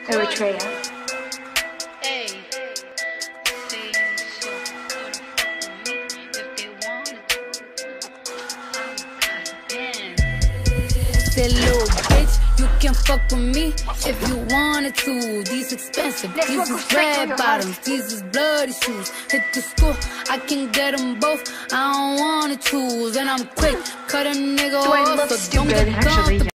Eritrea. Said, little bitch, you can fuck with me if you wanted to. These expensive, these is red bottoms, these is bloody shoes. Hit the school, I can get them both, I don't wanna choose. And I'm quick, cut a nigga off, so don't get comfortable.